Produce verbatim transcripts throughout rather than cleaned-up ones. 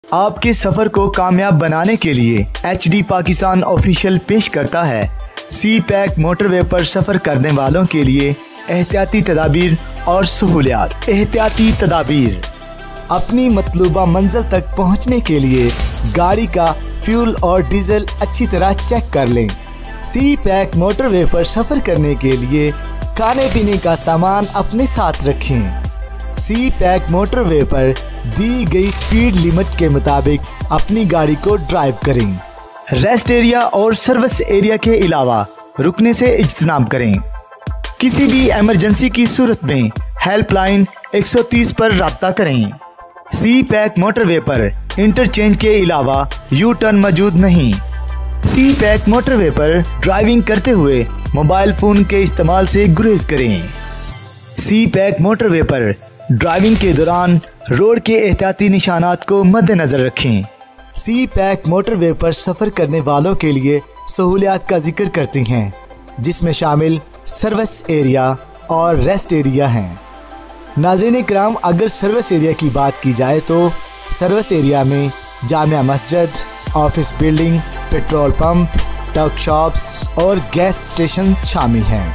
आपके सफ़र को कामयाब बनाने के लिए एच डी पाकिस्तान ऑफिशियल पेश करता है सी पैक मोटरवे पर सफ़र करने वालों के लिए एहतियाती तदाबीर और सहूलियात। एहतियाती तदाबीर: अपनी मतलूबा मंजिल तक पहुंचने के लिए गाड़ी का फ्यूल और डीजल अच्छी तरह चेक कर लें। सी पैक मोटरवे पर सफ़र करने के लिए खाने पीने का सामान अपने साथ रखें। सी पैक मोटरवे पर दी गई स्पीड लिमिट के मुताबिक अपनी गाड़ी को ड्राइव करें। रेस्ट एरिया और सर्विस एरिया के अलावा रुकने से इज्तनाब करें। किसी भी इमरजेंसी की सूरत में हेल्पलाइन एक सौ तीस पर राब्ता करें। सी पैक मोटरवे पर इंटरचेंज के अलावा यू टर्न मौजूद नहीं। सी पैक मोटरवे पर ड्राइविंग करते हुए मोबाइल फ़ोन के इस्तेमाल से गुरेज करें। सी पैक मोटरवे पर ड्राइविंग के दौरान रोड के एहतियाती निशानात को मद्देनजर रखें। सी पैक मोटरवे पर सफ़र करने वालों के लिए सहूलियात का जिक्र करती हैं, जिसमें शामिल सर्विस एरिया और रेस्ट एरिया हैं। नाज़रीन इकराम, अगर सर्विस एरिया की बात की जाए तो सर्विस एरिया में जामिया मस्जिद, office building, petrol pump, truck shops और गैस स्टेशन शामिल हैं।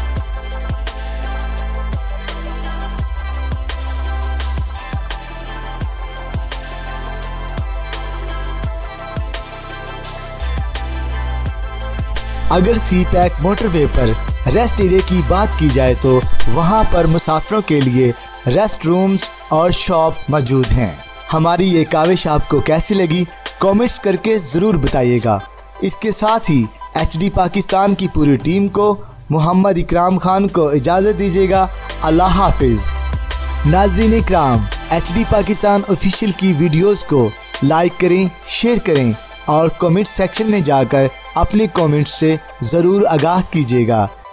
अगर सी पैक मोटरवे पर रेस्ट एरिया की बात की जाए तो वहां पर मुसाफिरों के लिए रेस्ट रूम्स और शॉप मौजूद हैं। हमारी ये काविश आपको कैसी लगी कमेंट्स करके ज़रूर बताइएगा। इसके साथ ही एच डी पाकिस्तान की पूरी टीम को मोहम्मद इकराम खान को इजाज़त दीजिएगा। अल्लाह हाफिज़। नाज़रीन इकराम, एच डी पाकिस्तान ऑफिशियल की वीडियोस को लाइक करें, शेयर करें और कमेंट सेक्शन में जाकर अपने कमेंट्स से ज़रूर आगाह कीजिएगा।